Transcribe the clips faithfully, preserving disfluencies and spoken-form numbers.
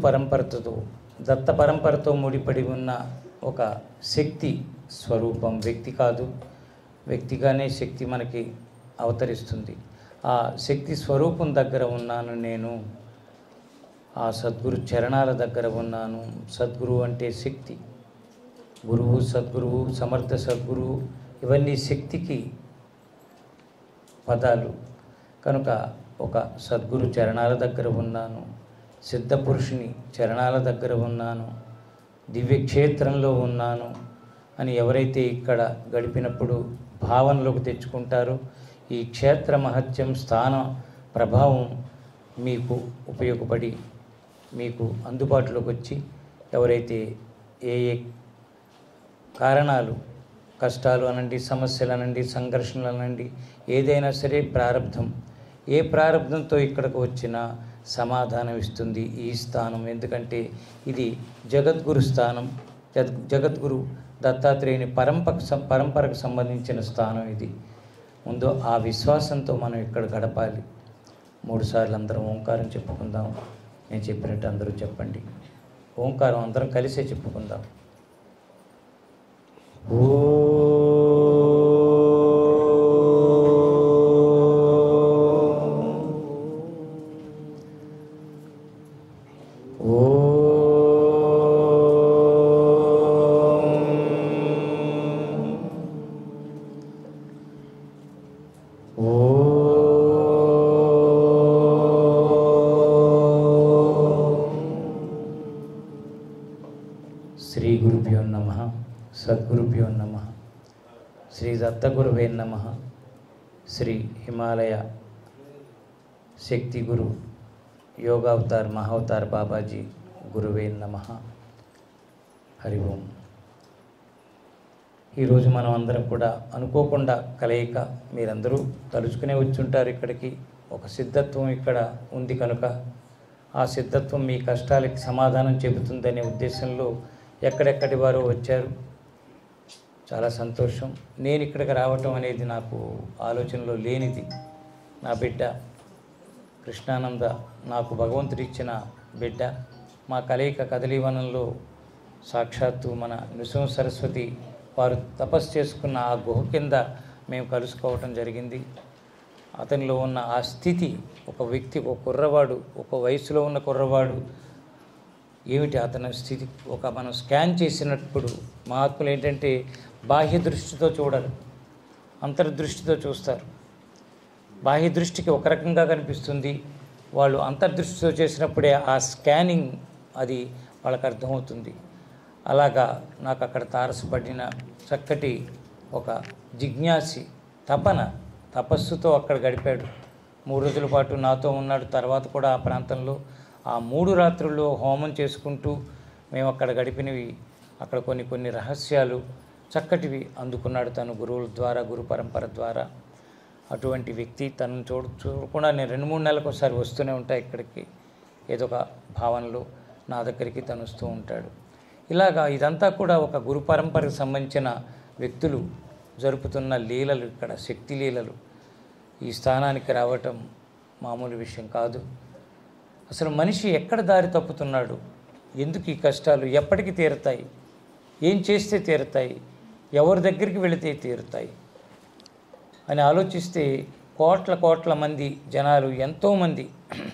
పరంపరతో దత్త పరంపరతో ముడిపడి ఉన్న ఒక శక్తి స్వరూపం. వ్యక్తి కాదు, వ్యక్తిగానే శక్తి మనకి అవతరిస్తుంది. ఆ శక్తి స్వరూపం దగ్గర ఉన్నాను నేను, ఆ సద్గురు చరణాల దగ్గర ఉన్నాను. సద్గురువు అంటే శక్తి, గురువు, సద్గురువు, సమర్థ సద్గురువు ఇవన్నీ శక్తికి పదాలు. కనుక ఒక సద్గురు చరణాల దగ్గర ఉన్నాను, సిద్ధపురుషుని చరణాల దగ్గర ఉన్నాను, దివ్యక్షేత్రంలో ఉన్నాను అని ఎవరైతే ఇక్కడ గడిపినప్పుడు భావనలోకి తెచ్చుకుంటారో ఈ క్షేత్ర మహత్యం, స్థాన ప్రభావం మీకు ఉపయోగపడి మీకు అందుబాటులోకి వచ్చి ఎవరైతే ఏ ఏ కారణాలు, కష్టాలు అనండి, సమస్యలు అనండి, సంఘర్షణలు అనండి, ఏదైనా సరే ప్రారంధం, ఏ ప్రారంధంతో ఇక్కడికి వచ్చినా సమాధానం ఇస్తుంది ఈ స్థానం. ఎందుకంటే ఇది జగద్గురు స్థానం, జగద్గురు దత్తాత్రేయుని పరంపర పరంపరకు సంబంధించిన స్థానం ఇది. ముందు ఆ విశ్వాసంతో మనం ఇక్కడ గడపాలి. మూడు సార్లు అందరం ఓంకారం చెప్పుకుందాం. నేను చెప్పినట్టు అందరూ చెప్పండి. ఓంకారం అందరం కలిసే చెప్పుకుందాం. ఓ శ్రీ గురుభ్యో నమః, సద్గురుభ్యో నమః, శ్రీ దత్తగురువే నమః, శ్రీ హిమాలయ శక్తి గురు యోగావతార్ మహావతార్ బాబాజీ గురువే నమః. హరి ఓం. ఈరోజు మనం అందరం కూడా అనుకోకుండా కలయిక, మీరందరూ తలుచుకునే వచ్చుంటారు ఇక్కడికి. ఒక సిద్ధత్వం ఇక్కడ ఉంది కనుక ఆ సిద్ధత్వం మీ కష్టాలకి సమాధానం చెబుతుందనే ఉద్దేశంలో ఎక్కడెక్కడి వారో వచ్చారు. చాలా సంతోషం. నేను ఇక్కడికి రావటం అనేది నాకు ఆలోచనలో లేనిది. నా బిడ్డ కృష్ణానంద నాకు భగవంతుడు ఇచ్చిన బిడ్డ. మా కలయిక కదలీవనంలో సాక్షాత్తు మన నృసింహ సరస్వతి వారు తపస్సు చేసుకున్న ఆ గుహ కింద మేము కలుసుకోవటం జరిగింది. అతనిలో ఉన్న ఆ స్థితి, ఒక వ్యక్తి, ఒక కుర్రవాడు, ఒక వయసులో ఉన్న కుర్రవాడు ఏమిటి అతని స్థితి, ఒక మనం స్కాన్ చేసినప్పుడు మహాత్ములు ఏంటంటే బాహ్య దృష్టితో చూడరు, అంతర్దృష్టితో చూస్తారు. బాహ్య దృష్టికి ఒక రకంగా కనిపిస్తుంది, వాళ్ళు అంతర్దృష్టితో చేసినప్పుడే ఆ స్కానింగ్ అది వాళ్ళకి అర్థమవుతుంది. అలాగా నాకు అక్కడ తారసపడిన చక్కటి ఒక జిజ్ఞాసి తపన, తపస్సుతో అక్కడ గడిపాడు. మూడు రోజుల పాటు నాతో ఉన్నాడు. తర్వాత కూడా ఆ ప్రాంతంలో ఆ మూడు రాత్రుల్లో హోమం చేసుకుంటూ మేము అక్కడ గడిపినవి, అక్కడ కొన్ని కొన్ని రహస్యాలు చక్కటివి అందుకున్నాడు తను గురువుల ద్వారా, గురు పరంపర ద్వారా. అటువంటి వ్యక్తి తనను చూడ చూడకుండా నేను రెండు మూడు నెలలకు ఒకసారి వస్తూనే ఉంటా ఇక్కడికి. ఏదో ఒక భావనలో నా దగ్గరికి తను వస్తూ ఉంటాడు. ఇలాగా ఇదంతా కూడా ఒక గురు పరంపరకు సంబంధించిన వ్యక్తులు జరుపుతున్న లీలలు, ఇక్కడ శక్తి లీలలు. ఈ స్థానానికి రావటం మామూలు విషయం కాదు. అసలు మనిషి ఎక్కడ దారి తప్పుతున్నాడు, ఎందుకు ఈ కష్టాలు, ఎప్పటికి తీరుతాయి, ఏం చేస్తే తీరుతాయి, ఎవరి దగ్గరికి వెళితే తీరుతాయి అని ఆలోచిస్తే కోట్ల కోట్ల మంది జనాలు, ఎంతోమంది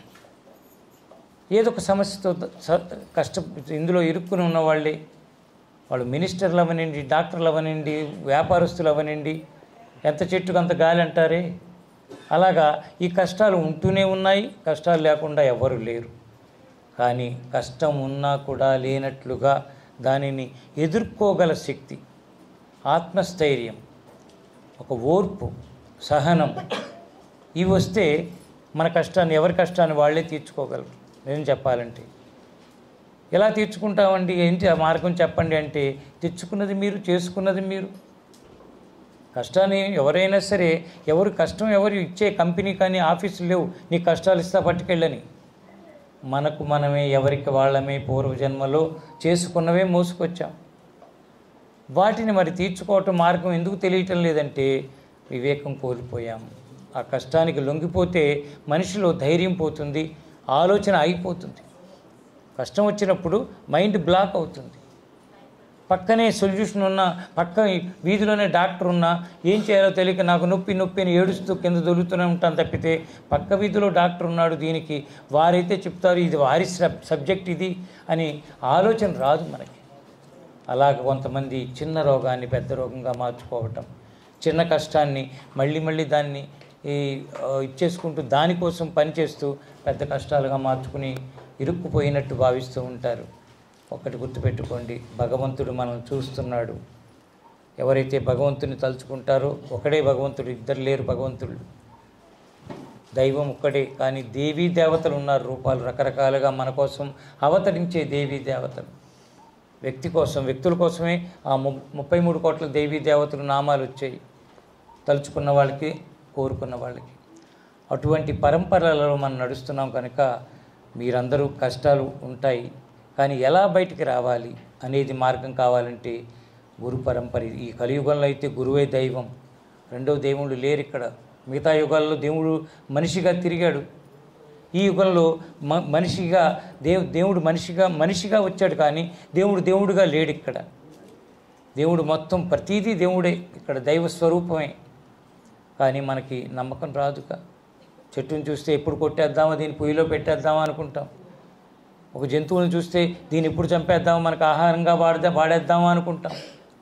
ఏదో ఒక సమస్యతో కష్ట ఇందులో ఇరుక్కుని ఉన్నవాళ్ళే. వాళ్ళు మినిస్టర్లు అవనండి, డాక్టర్లు అవనండి, వ్యాపారస్తులు అవనండి, ఎంత చెట్టుకు అంత గాలి అంటారే, అలాగా ఈ కష్టాలు ఉంటూనే ఉన్నాయి. కష్టాలు లేకుండా ఎవరు లేరు. కానీ కష్టం ఉన్నా కూడా లేనట్లుగా దానిని ఎదుర్కోగల శక్తి, ఆత్మస్థైర్యం, ఒక ఓర్పు, సహనం, ఇవి వస్తే మన కష్టాన్ని, ఎవరి కష్టాన్ని వాళ్ళే తీర్చుకోగలరు. నేను చెప్పాలంటే ఎలా తీర్చుకుంటామండి, ఏంటి ఆ మార్గం చెప్పండి అంటే, తెచ్చుకున్నది మీరు, చేసుకున్నది మీరు. కష్టాన్ని ఎవరైనా సరే, ఎవరు కష్టం ఎవరు ఇచ్చే కంపెనీ కానీ ఆఫీసులు లేవు నీ కష్టాలు ఇస్తా పట్టుకెళ్ళని. మనకు మనమే, ఎవరికి వాళ్ళమే పూర్వజన్మలో చేసుకున్నవే మోసుకొచ్చాం. వాటిని మరి తీర్చుకోవటం మార్గం ఎందుకు తెలియటం లేదంటే వివేకం కోల్పోయాం. ఆ కష్టానికి లొంగిపోతే మనిషిలో ధైర్యం పోతుంది, ఆలోచన అయిపోతుంది. కష్టం వచ్చినప్పుడు మైండ్ బ్లాక్ అవుతుంది. పక్కనే సొల్యూషన్ ఉన్న, పక్క వీధిలోనే డాక్టర్ ఉన్నా ఏం చేయాలో తెలియక నాకు నొప్పి నొప్పి అని ఏడుస్తూ కింద దొరుకుతూనే ఉంటాను తప్పితే, పక్క వీధిలో డాక్టర్ ఉన్నాడు దీనికి, వారైతే చెప్తారు ఇది వారి సబ్జెక్ట్ ఇది అని ఆలోచన రాదు మనకి. అలాగ కొంతమంది చిన్న రోగాన్ని పెద్ద రోగంగా మార్చుకోవటం, చిన్న కష్టాన్ని మళ్ళీ మళ్ళీ దాన్ని ఈ ఇచ్చేసుకుంటూ దానికోసం పనిచేస్తూ పెద్ద కష్టాలుగా మార్చుకుని ఇరుక్కుపోయినట్టు భావిస్తూ ఉంటారు. ఒక్కటి గుర్తుపెట్టుకోండి, భగవంతుడు మనల్ని చూస్తున్నాడు. ఎవరైతే భగవంతుని తలుచుకుంటారో, ఒకడే భగవంతుడు, ఇద్దరు లేరు భగవంతుడు. దైవం ఒక్కడే, కానీ దేవీ దేవతలు ఉన్నారు రూపాలు రకరకాలుగా మన కోసం అవతరించే దేవీ దేవతలు. వ్యక్తి కోసం, వ్యక్తుల కోసమే ఆ ము ముప్పై మూడు కోట్ల దేవీ దేవతలు నామాలు వచ్చాయి, తలుచుకున్న వాళ్ళకి, కోరుకున్న వాళ్ళకి. అటువంటి పరంపరలలో మనం నడుస్తున్నాం కనుక మీరందరూ కష్టాలు ఉంటాయి, కానీ ఎలా బయటికి రావాలి అనేది మార్గం కావాలంటే గురు పరంపర. ఈ కలియుగంలో అయితే గురువే దైవం, రెండో దేవుళ్ళు లేరు ఇక్కడ. మిగతా యుగాల్లో దేవుడు మనిషిగా తిరిగాడు, ఈ యుగంలో మ మనిషిగా దేవు దేవుడు మనిషిగా మనిషిగా వచ్చాడు, కానీ దేవుడు దేవుడుగా లేడు ఇక్కడ. దేవుడు మొత్తం ప్రతీదీ దేవుడే ఇక్కడ, దైవ స్వరూపమే. కానీ మనకి నమ్మకం రాదుగా. చెట్టుని చూస్తే ఎప్పుడు కొట్టేద్దామా, దీన్ని పొయ్యిలో పెట్టేద్దామా అనుకుంటాం. ఒక జంతువుని చూస్తే దీన్ని ఎప్పుడు చంపేద్దామా, మనకు ఆహారంగా వాడదా వాడేద్దామా అనుకుంటాం.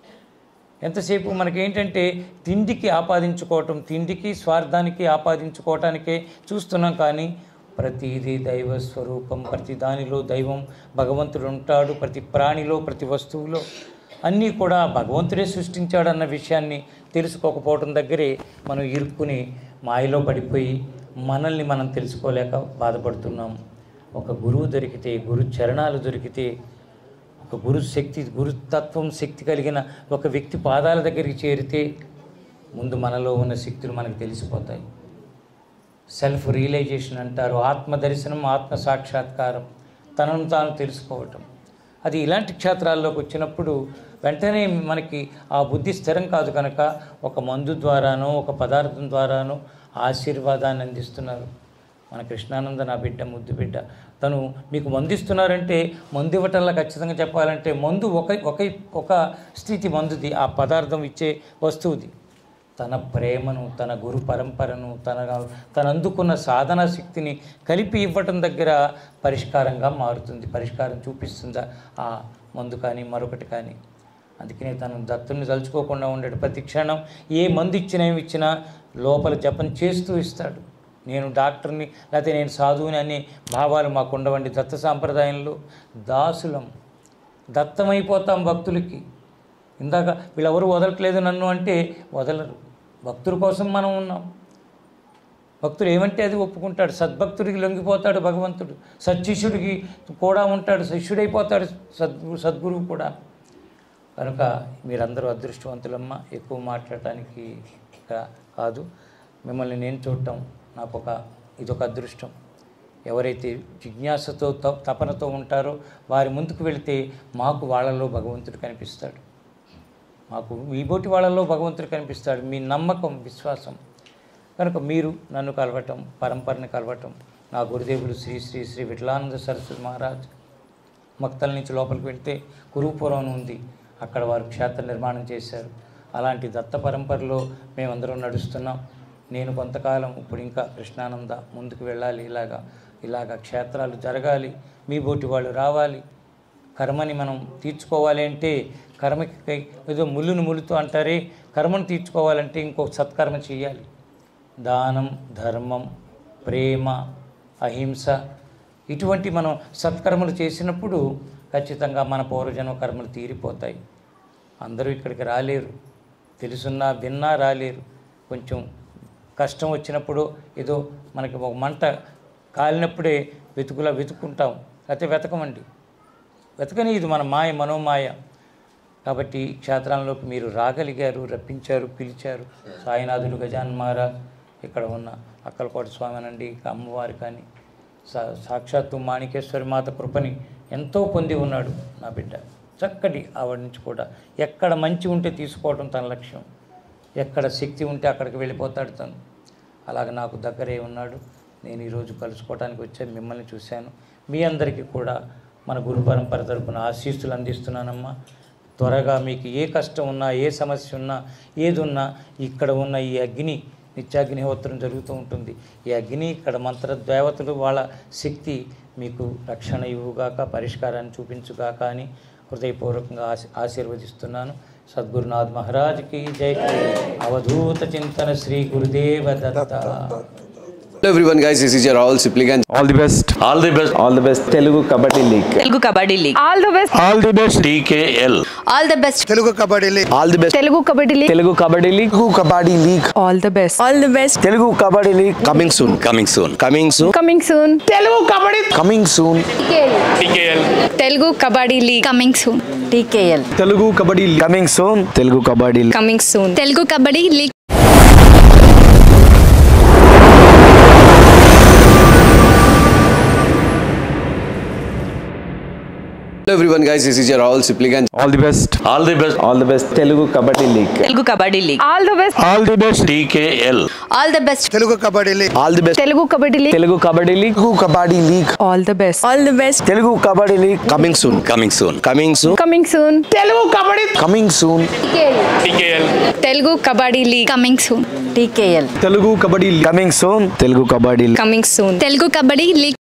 ఎంతసేపు మనకేంటంటే తిండికి ఆపాదించుకోవటం, తిండికి స్వార్థానికి ఆపాదించుకోవటానికే చూస్తున్నాం. కానీ ప్రతిదీ దైవ స్వరూపం, ప్రతి దానిలో దైవం భగవంతుడు ఉంటాడు. ప్రతి ప్రాణిలో, ప్రతి వస్తువులో అన్నీ కూడా భగవంతుడే సృష్టించాడన్న విషయాన్ని తెలుసుకోకపోవడం దగ్గరే మనం ఇరుక్కుని మాయలో పడిపోయి మనల్ని మనం తెలుసుకోలేక బాధపడుతున్నాం. ఒక గురువు దొరికితే, గురు చరణాలు దొరికితే, ఒక గురు శక్తి, గురుతత్వం శక్తి కలిగిన ఒక వ్యక్తి పాదాల దగ్గరికి చేరితే ముందు మనలో ఉన్న శక్తులు మనకు తెలిసిపోతాయి. సెల్ఫ్ రియలైజేషన్ అంటారు, ఆత్మ దర్శనం, ఆత్మ సాక్షాత్కారం, తనను తాను తెలుసుకోవటం. అది ఇలాంటి క్షేత్రాల్లోకి వచ్చినప్పుడు వెంటనే మనకి ఆ బుద్ధి స్థిరం కాదు కనుక ఒక మందు ద్వారానో ఒక పదార్థం ద్వారానో ఆశీర్వాదాన్ని అందిస్తున్నారు. మన కృష్ణానంద నా బిడ్డ, ముద్దు బిడ్డ, తను మీకు మందు ఇస్తున్నారంటే, మందు ఇవ్వటంలో ఖచ్చితంగా చెప్పాలంటే మందు ఒక ఒక ఒక స్థితి మందుది, ఆ పదార్థం ఇచ్చే వస్తువుది. తన ప్రేమను, తన గురు పరంపరను, తన తన అందుకున్న సాధనా శక్తిని కలిపి ఇవ్వటం దగ్గర పరిష్కారంగా మారుతుంది, పరిష్కారం చూపిస్తుందా ఆ మందు కానీ మరొకటి కానీ. అందుకనే తను దత్తుని తలుచుకోకుండా ఉండేది. ప్రతి క్షణం ఏ మందు ఇచ్చినా ఏమి ఇచ్చినా లోపల జపం చేస్తూ ఇస్తాడు. నేను డాక్టర్ని లేకపోతే నేను సాధువుని అనే భావాలు మాకు ఉండవండి. దత్త సాంప్రదాయంలో దాసులం, దత్తమైపోతాం భక్తులకి. ఇందాక వీళ్ళెవరు వదలట్లేదు నన్ను అంటే వదలరు. భక్తుల కోసం మనం ఉన్నాం. భక్తుడు ఏమంటే అది ఒప్పుకుంటాడు. సద్భక్తుడికి లొంగిపోతాడు భగవంతుడు, సత్శిష్యుడికి కూడా ఉంటాడు, శిష్యుడైపోతాడు సద్గు సద్గురువు కూడా. కనుక మీరందరూ అదృష్టవంతులమ్మ. ఎక్కువ మాట్లాడటానికి కాదు, మిమ్మల్ని నేను చూడటం నాకు ఒక ఇదొక అదృష్టం. ఎవరైతే జిజ్ఞాసతో తపనతో ఉంటారో వారి ముందుకు వెళితే మాకు వాళ్ళలో భగవంతుడు కనిపిస్తాడు, మాకు మీ బోటి వాళ్ళలో భగవంతుడు కనిపిస్తాడు. మీ నమ్మకం, విశ్వాసం. కనుక మీరు నన్ను కలవటం, పరంపరని కలవటం, నా గురుదేవులు శ్రీ శ్రీ శ్రీ విఠలానంద సరస్వతి మహారాజ్ మక్తల నుంచి లోపలికి వెళ్తే కురుపురం ఉంది, అక్కడ వారు క్షేత్ర నిర్మాణం చేశారు. అలాంటి దత్త పరంపరలో మేమందరం నడుస్తున్నాం. నేను కొంతకాలం ఇప్పుడు ఇంకా కృష్ణానంద ముందుకు వెళ్ళాలి, ఇలాగా ఇలాగా క్షేత్రాలు జరగాలి, మీ బోటి వాళ్ళు రావాలి. కర్మని మనం తీర్చుకోవాలి అంటే, కర్మకి ఏదో ముళ్ళును ములుతూ అంటారే, కర్మను తీర్చుకోవాలంటే ఇంకొక సత్కర్మ చేయాలి. దానం, ధర్మం, ప్రేమ, అహింస ఇటువంటి మనం సత్కర్మలు చేసినప్పుడు ఖచ్చితంగా మన పూర్వజన్మ కర్మలు తీరిపోతాయి. అందరూ ఇక్కడికి రాలేరు, తెలుసున్నా విన్నా రాలేరు. కొంచెం కష్టం వచ్చినప్పుడు ఏదో మనకి ఒక మంట కాలినప్పుడే వెతుకులా వెతుక్కుంటాం, లేకపోతే వెతకమండి. వెతకని ఇది మన మాయ, మనోమాయ. కాబట్టి క్షేత్రంలోకి మీరు రాగలిగారు, రప్పించారు, పిలిచారు. సాయినాథుడు, గజాన్ మహారాజ్, ఇక్కడ ఉన్న అక్కలకోట స్వామి అనండి, అమ్మవారి కానీ సా సాక్షాత్తు మాణికేశ్వరి మాత కృపని ఎంతో పొంది ఉన్నాడు నా బిడ్డ. చక్కటి ఆవిడ నుంచి కూడా ఎక్కడ మంచి ఉంటే తీసుకోవడం తన లక్ష్యం, ఎక్కడ శక్తి ఉంటే అక్కడికి వెళ్ళిపోతాడు తను. అలాగ నాకు దగ్గరే ఉన్నాడు. నేను ఈరోజు కలుసుకోవడానికి వచ్చాను, మిమ్మల్ని చూశాను. మీ అందరికీ కూడా మన గురు పరంపర తరపున ఆశీస్సులు అందిస్తున్నానమ్మా. త్వరగా మీకు ఏ కష్టం ఉన్నా, ఏ సమస్య ఉన్నా, ఏది ఉన్నా ఇక్కడ ఉన్న ఈ అగ్ని నిత్యాగ్నిహోత్రం జరుగుతూ ఉంటుంది. ఈ అగ్ని ఇక్కడ మంత్ర దేవతలు వాళ్ళ శక్తి మీకు రక్షణ ఇవ్వుగాక, పరిష్కారాన్ని చూపించుగాక అని హృదయపూర్వకంగా ఆశీ ఆశీర్వదిస్తున్నాను. సద్గురునాథ్ మహారాజ్కి జై. అవధూత చింతన శ్రీ గురుదేవ దత్త. Hello everyone guys, this is your Rahul Sipligan. All the best. All the best. All the best. Telugu Kabaddi League. Telugu Kabaddi League. All the best. All the best. T K L. All the best. Telugu Kabaddi League. All the best. Telugu Kabaddi League. Telugu Kabaddi League. Telugu Kabaddi League. All the best. All the best. Telugu Kabaddi League. Coming soon. Coming soon. Coming soon. Coming soon. Telugu Kabaddi. Coming soon. T K L. Telugu Kabaddi League. Coming soon. T K L. Telugu Kabaddi League. Coming soon. Telugu Kabaddi League. Coming soon. Telugu Kabaddi League. Hello everyone guys, this is your Rahul Sipligan. All the best. All the best. All the best. Telugu Kabaddi League. Telugu Kabaddi League. All the best. All the best. T K L. All the best. Telugu Kabaddi League. All the best. Telugu Kabaddi League. Telugu Kabaddi League. Telugu Kabaddi League. All the best. All the best. Telugu Kabaddi League. Coming soon. Coming soon. Coming soon. Coming soon. Telugu Kabaddi. Coming soon. T K L. Telugu Kabaddi League. Coming soon. T K L. Telugu Kabaddi League. Coming soon. Telugu Kabaddi League. Coming soon. Telugu Kabaddi League.